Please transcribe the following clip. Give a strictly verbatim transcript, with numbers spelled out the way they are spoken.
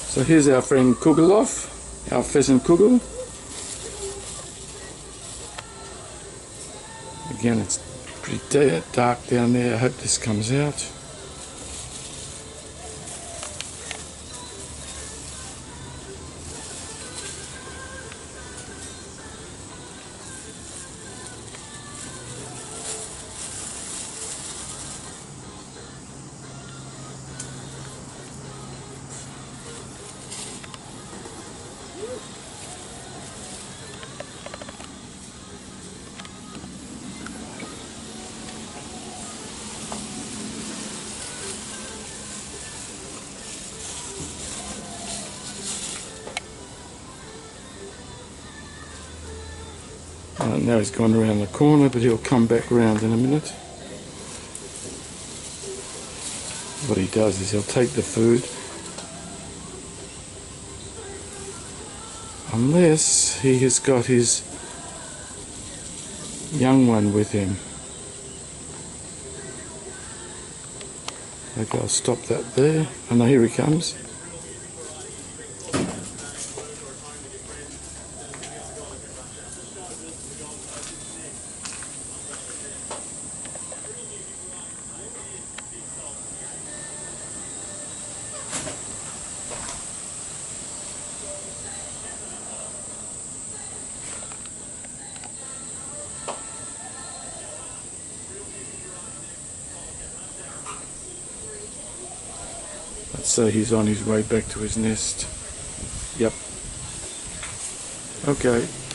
So here's our friend Kugelov, our pheasant Kugel. Again, it's pretty dark down there. I hope this comes out. Uh, now he's gone around the corner, but he'll come back round in a minute. What he does is he'll take the food, unless he has got his young one with him. Okay, I'll stop that there. Oh no, here he comes. So he's on his way back to his nest. Yep. Okay.